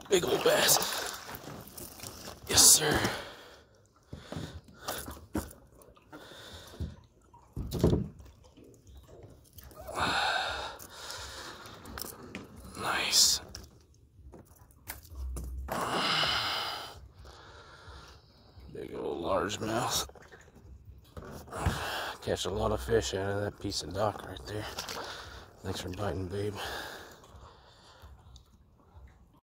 Big old bass. Yes, sir. Nice. Big old largemouth. Catch a lot of fish out of that piece of dock right there. Thanks for biting, babe.